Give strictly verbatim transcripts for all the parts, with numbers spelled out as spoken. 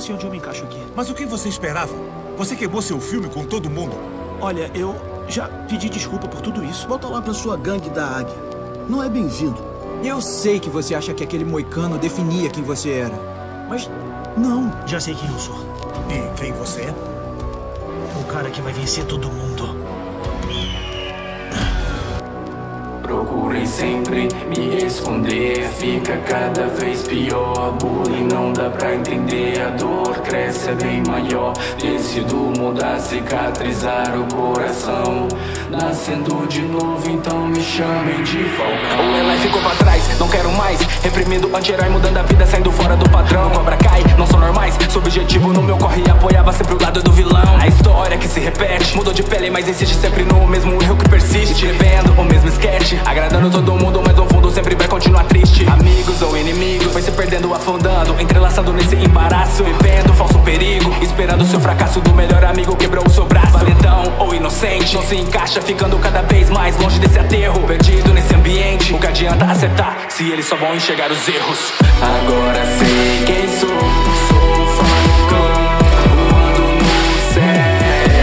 sei onde eu me encaixo aqui. Mas o que você esperava? Você queimou seu filme com todo mundo. Olha, eu já pedi desculpa por tudo isso. Volta lá pra sua gangue da Águia. Não é bem-vindo. Eu sei que você acha que aquele moicano definia quem você era. Mas não. Já sei quem eu sou. E quem você é? O cara que vai vencer todo mundo. Procurem sempre me esconder, fica cada vez pior. Bullying não dá pra entender, a dor cresce, é bem maior. Decido mudar, cicatrizar o coração, nascendo de novo, então me chamem de Falcão. O Eli ficou pra trás, não quero mais. Reprimido, anti-herói, mudando a vida, saindo fora do padrão. No Cobra Kai, não são normais. Seu objetivo no meu corre, apoiava sempre o lado do vilão. A história que se repete, mudou de pele, mas insiste sempre no mesmo erro que persiste. Escrevendo o mesmo sketch, agradando todo mundo, mas no fundo sempre vai continuar triste. Amigos ou inimigos, foi se perdendo, afundando, entrelaçando nesse embaraço, vivendo falso perigo, esperando seu fracasso do melhor amigo quebrou o seu braço. Valentão ou inocente, não se encaixa, ficando cada vez mais longe desse aterro. Perdido nesse ambiente, o que adianta acertar se eles só vão enxergar os erros? Agora sei quem sou, sou Falcão, voando no céu.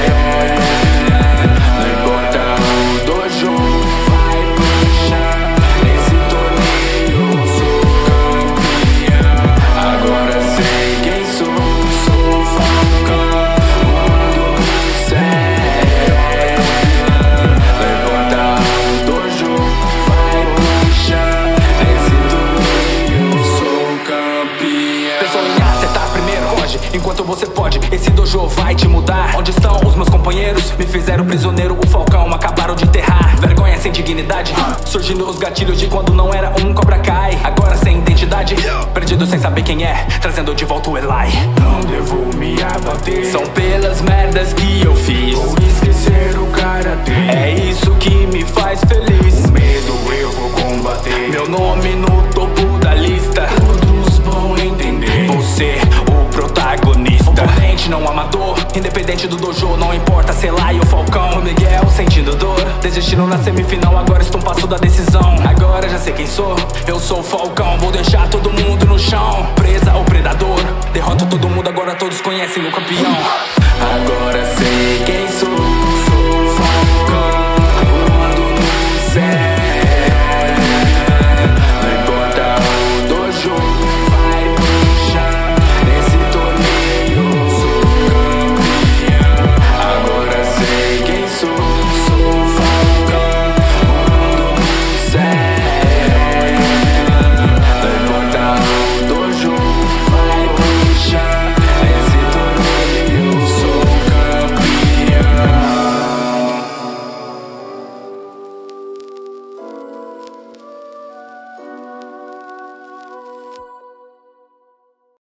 Enquanto você pode, esse dojo vai te mudar. Onde estão os meus companheiros? Me fizeram prisioneiro, o Falcão acabaram de enterrar. Vergonha sem dignidade, surgindo os gatilhos de quando não era um Cobra Kai. Agora sem identidade, perdido sem saber quem é, trazendo de volta o Eli. Não devo me abater, são pelas merdas que eu fiz. Vou esquecer o karatê, é isso que me faz feliz. O medo eu vou combater, meu nome no topo da lista. Todos vão entender, você o protagonista. Oponente, não amador, independente do dojo, não importa, sei lá, e o Falcão. O Miguel sentindo dor, desistindo na semifinal, agora estou um passo da decisão. Agora já sei quem sou, eu sou o Falcão, vou deixar todo mundo no chão. Presa ou predador, derroto todo mundo, agora todos conhecem o campeão. Agora sei quem sou.